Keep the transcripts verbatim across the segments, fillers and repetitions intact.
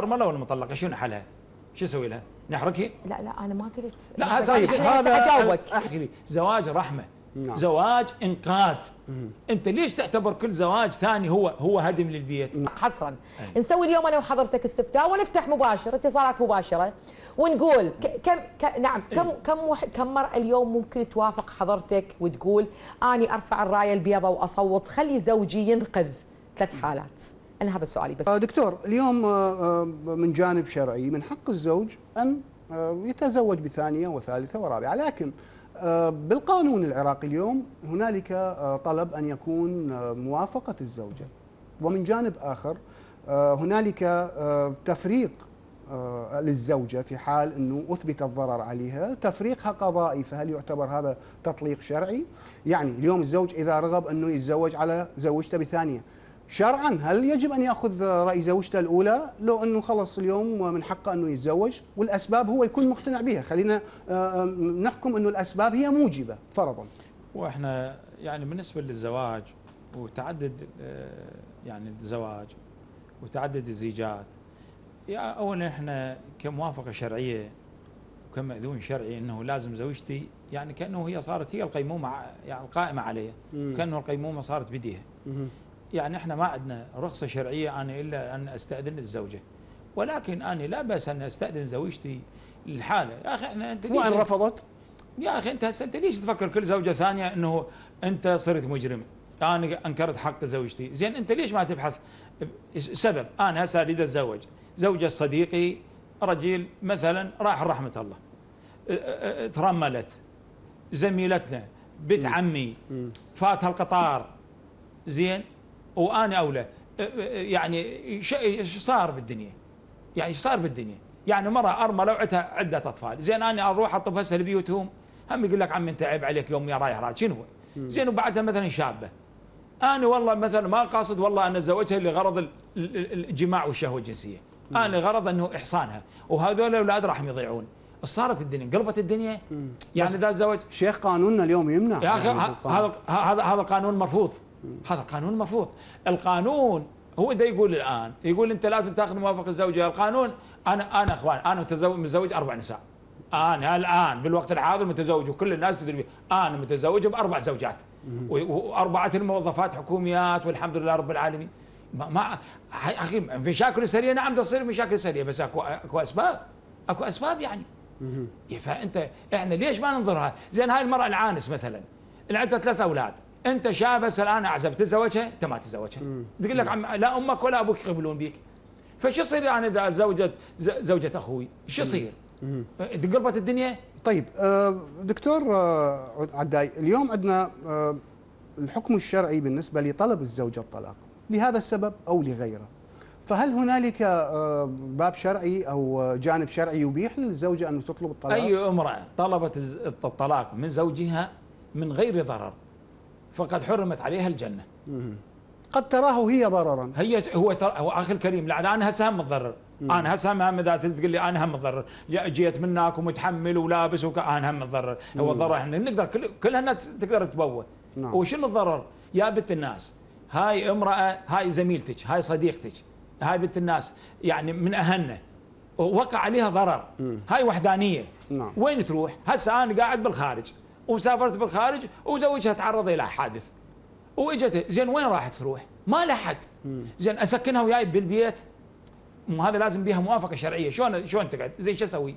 ارمله ولا مطلقه شنو حلها؟ شو اسوي لها؟ نحرقها؟ لا لا انا ما قلت. لا طيب هذا اجاوبك. اخي زواج رحمه. نعم. زواج انقاذ. مم. انت ليش تعتبر كل زواج ثاني هو هو هدم للبيت؟ حصرا أي. نسوي اليوم انا وحضرتك استفتاء ونفتح مباشر اتصالات مباشره ونقول كم ك... نعم كم أي. كم وح... كم مرأة اليوم ممكن توافق حضرتك وتقول اني ارفع الرايه البيضاء واصوت خلي زوجي ينقذ ثلاث حالات؟ انا هذا سؤالي بس. دكتور اليوم من جانب شرعي من حق الزوج ان يتزوج بثانيه وثالثه ورابعه، لكن بالقانون العراقي اليوم هنالك طلب ان يكون موافقه الزوجه، ومن جانب اخر هنالك تفريق للزوجه في حال انه اثبت الضرر عليها، تفريقها قضائي، فهل يعتبر هذا تطليق شرعي؟ يعني اليوم الزوج اذا رغب انه يتزوج على زوجته بثانيه، شرعا هل يجب ان ياخذ راي زوجته الاولى لو انه خلص اليوم من حقه انه يتزوج والاسباب هو يكون مقتنع بها؟ خلينا نحكم انه الاسباب هي موجبه فرضا. واحنا يعني بالنسبه للزواج وتعدد يعني الزواج وتعدد الزيجات، اولا احنا كموافقه شرعيه وكمأذون شرعي انه لازم زوجتي يعني كانه هي صارت هي القيمومه يعني القائمه عليها، كانه القيمومه صارت بيديها. يعني احنا ما عندنا رخصه شرعيه انا الا ان استاذن الزوجه، ولكن انا لا باس ان استاذن زوجتي للحاله. يا اخي احنا انت ليش وان رفضت؟ يا اخي انت هسه انت ليش تفكر كل زوجه ثانيه انه انت صرت مجرم؟ انا انكرت حق زوجتي، زين انت ليش ما تبحث سبب؟ انا هسه اريد اتزوج، زوجة صديقي رجل مثلا راح رحمه الله، ترملت، زميلتنا، بنت عمي، فاتها القطار، زين وانا اولى، يعني ايش صار بالدنيا؟ يعني ايش صار بالدنيا؟ يعني مرة ارمله وعندها عدة اطفال، زين انا اروح اطب هسه لبيوتهم، هم يقول لك عمي انت عيب عليك يوم يا رايح رايح شنو هو؟ زين وبعدها مثلا شابة، انا والله مثلا ما قاصد والله انا اتزوجها لغرض الجماع والشهوة الجنسية، انا غرض انه احصانها، وهذول الاولاد راح يضيعون. صارت الدنيا قلبت الدنيا. يعني ذا الزواج شيخ قانوننا اليوم يمنع يا اخي. هذا هذا هذا القانون مرفوض، هذا القانون مرفوض. القانون هو ده يقول الان، يقول انت لازم تاخذ موافقه الزوجه. القانون انا انا اخوان انا متزوج متزوج اربع نساء، انا الان بالوقت الحاضر متزوج وكل الناس تدري انا متزوج باربع زوجات واربعه الموظفات حكوميات والحمد لله رب العالمين. ما, ما اخي مشاكل اسريه نعم تصير مشاكل اسريه، بس اكو اكو اسباب، اكو اسباب يعني. فانت احنا ليش ما ننظرها؟ زين هاي المراه العانس مثلا اللي عندها ثلاث اولاد، انت شاب هسه الان اعزب تتزوجها؟ انت ما تتزوجها، تقول لك عم لا امك ولا ابوك يقبلون بيك. فشو يصير يعني اذا تزوجت زوجة اخوي؟ شو يصير؟ قلبت الدنيا. طيب دكتور عداي، اليوم عندنا الحكم الشرعي بالنسبه لطلب الزوجه الطلاق لهذا السبب او لغيره، فهل هنالك باب شرعي او جانب شرعي يبيح للزوجه ان تطلب الطلاق؟ اي امراه طلبت الطلاق من زوجها من غير ضرر فقد حرمت عليها الجنه. قد تراه هي ضررا. هي هو هو اخي الكريم، لا انا هسه هم متضرر، انا هسه هم اذا تقول لي انا هم متضرر، جيت منك ومتحمل ولابس وك... انا هم متضرر. هو الضرر احنا نقدر كل كل الناس تقدر تتبوى. نعم. وشنو الضرر؟ يا بنت الناس، هاي امراه، هاي زميلتك، هاي صديقتك، هاي بنت الناس يعني من اهلنا وقع عليها ضرر. مم. هاي وحدانيه. نعم. وين تروح؟ هسه انا قاعد بالخارج وسافرت بالخارج وزوجها تعرض الى حادث واجت، زين وين راحت تروح؟ ما لها حد. زين اسكنها وياي بالبيت؟ مو هذا لازم بيها موافقه شرعيه. شلون شلون تقعد؟ زين شو اسوي؟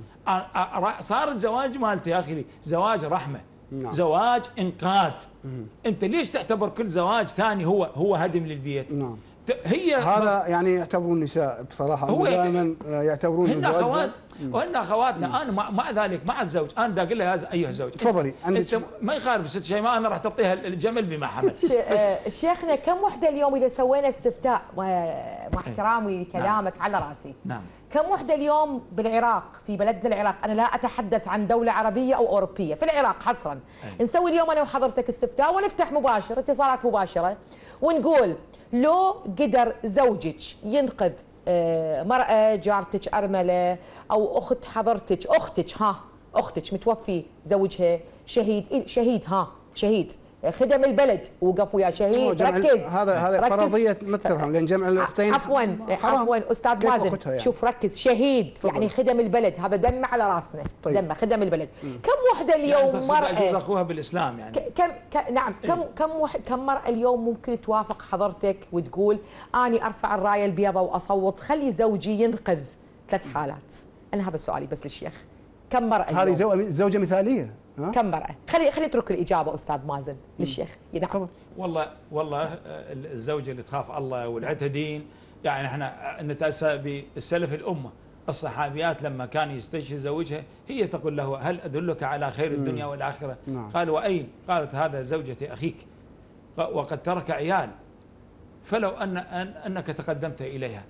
صار الزواج مالتي يا اخي زواج رحمه. نعم. زواج انقاذ. مم. انت ليش تعتبر كل زواج ثاني هو هو هدم للبيت؟ نعم. هي هذا يعني يعتبرون النساء بصراحه هو دائما يعتبرون هن اخوات وهن اخواتنا. انا مع ذلك مع الزوج انا بدي اقول لها ايها الزوج تفضلي انت ما يخالف ست شيء ما انا راح تعطيها الجمل بما حمل. شيخنا كم وحده اليوم اذا سوينا استفتاء مع احترامي لكلامك؟ نعم. على راسي. نعم. كم وحده اليوم بالعراق في بلدنا العراق، انا لا اتحدث عن دوله عربيه او اوروبيه، في العراق حصرا. أي. نسوي اليوم انا وحضرتك استفتاء ونفتح مباشر اتصالات مباشره ونقول لو قدر زوجك ينقذ مرأة جارتك أرملة أو أخت حضرتك، أختك ها أختك متوفي زوجها شهيد شهيد ها شهيد خدم البلد وقف ويا شهيد. ركز هذا هذا فرضيه ما ترهم لان جمع الاختين عفوا عفوا استاذ مازن يعني. شوف ركز شهيد طبعا. يعني خدم البلد هذا دم على راسنا. طيب. دم خدم البلد. مم. كم وحده اليوم يعني مرأة يجوز اخوها بالاسلام يعني كم ك... نعم كم إيه؟ كم وح... كم مرأة اليوم ممكن توافق حضرتك وتقول اني ارفع الرايه البيضاء واصوت خلي زوجي ينقذ ثلاث حالات؟ انا هذا سؤالي بس للشيخ. كم مرأة هذه زوجة مثالية؟ ها؟ كم مرأة؟ خلي خلي اترك الإجابة أستاذ مازن للشيخ. يدعم. والله والله الزوجة اللي تخاف الله ولعتها دين يعني احنا نتأسى بالسلف الأمة الصحابيات لما كان يستشهد زوجها هي تقول له هل أدلك على خير الدنيا والآخرة؟ نعم. قال وأين؟ قالت هذا زوجة أخيك وقد ترك عيال فلو أن أنك تقدمت إليها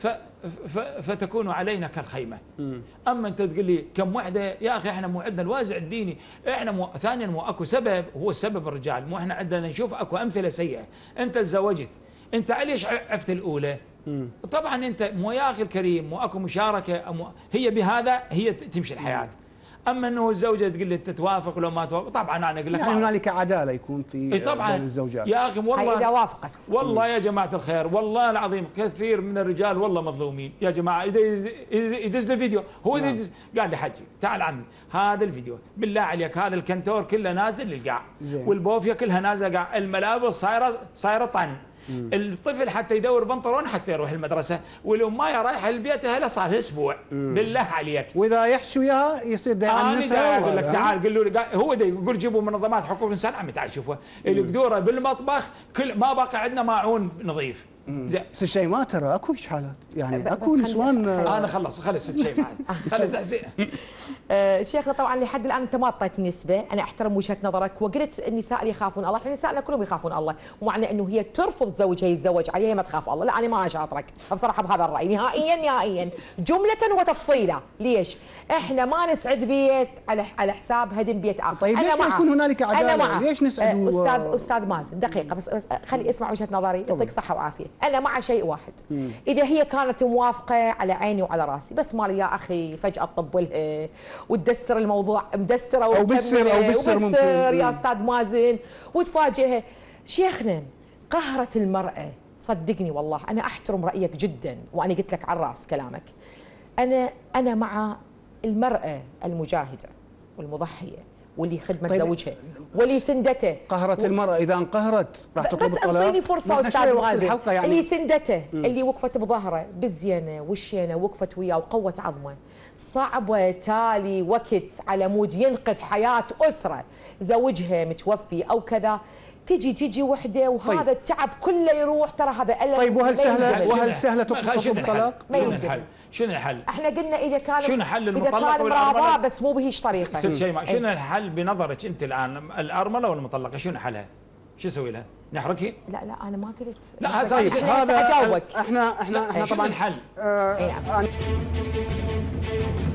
فتكون علينا كالخيمة. مم. أما أنت تقول لي كم وحدة يا أخي إحنا مو عندنا الوازع الديني إحنا مو ثانيا مو أكو سبب هو السبب الرجال مو إحنا عندنا نشوف أكو أمثلة سيئة. أنت تزوجت أنت ليش عفت الأولى؟ مم. طبعا أنت مو يا أخي الكريم مو أكو مشاركة مو هي بهذا هي تمشي الحياة. مم. اما انه الزوجه تقول لي تتوافق لو ما توافق طبعا انا اقول لك يعني هنالك عداله يكون في طبعا بين الزوجات يا اخي والله اذا وافقت والله يا جماعه الخير والله العظيم كثير من الرجال والله مظلومين يا جماعه اذا يدز له فيديو هو نعم. قال لي حجي تعال عمي هذا الفيديو بالله عليك هذا الكنتور كله نازل للقاع والبوفيه كلها نازله قاع الملابس صايره صايره طن. مم. الطفل حتى يدور بنطلون حتى يروح المدرسه والامايه رايحه لبيتها هلا صار اسبوع. مم. بالله عليك واذا يحشوا اياها يصير دا انا اقول لك تعال قول له هو دا يقول جيبوا منظمات حقوق الانسان عمي تعال شوفوا القدوره بالمطبخ كل ما بقى عندنا ماعون نظيف. زين بس الشيء ما ترى اكو اشكالات يعني اكو نسوان انا خلص خلص الشيء معي خلي تحزين. شيخنا طبعا لحد الان انت ما اعطيت نسبه انا احترم وجهه نظرك وقلت النساء اللي يخافون الله احنا نسائنا كلهم يخافون الله ومعنى انه هي ترفض زوجها يتزوج عليها ما تخاف الله لا انا ما اشاطرك بصراحه بهذا الراي نهائيا نهائيا جمله وتفصيلا. ليش؟ احنا ما نسعد بيت على على حساب هدم بيت اخر. طيب ليش ما يكون هنالك عداله؟ ليش نسعد استاذ استاذ مازن دقيقه بس, بس خلي اسمع وجهه نظري يعطيك صحه وعافيه. انا مع شيء واحد مم. اذا هي كانت موافقه على عيني وعلى راسي بس مالي يا اخي فجاه تطب لها وتدسر الموضوع مدسره او بسر او بسر ممكن يا استاذ مازن وتفاجئها. شيخنا قهرة المراه صدقني والله انا احترم رايك جدا وانا قلت لك على الراس كلامك. انا انا مع المراه المجاهده والمضحيه واللي خدمت طيب زوجها واللي سندته. قهرت المرأة إذا انقهرت راح تطلب الطلاق. بس اعطيني فرصة أستاذ مازن يعني. اللي سندته م. اللي وقفت بظهره بالزينة والشينة وقفت وياه وقوت عظمه. صعبة تالي وقت على مود ينقذ حياة أسرة زوجها متوفي أو كذا تجي تجي وحده وهذا طيب. التعب كله يروح ترى هذا ألم. طيب وهل سهله وهل سهله تطلب الطلاق؟ شنو الحل؟ شنو الحل؟ احنا قلنا اذا كان شنو حل المطلق اذا كان والارمله بس مو بهيج طريقه. ست شيء شنو الحل بنظرك انت الان الارمله والمطلقه شنو حلها؟ شو اسوي لها؟ نحركها؟ لا لا انا ما قلت. لا طيب هذا اجاوبك. احنا احنا احنا طبعا شنو الحل؟ آه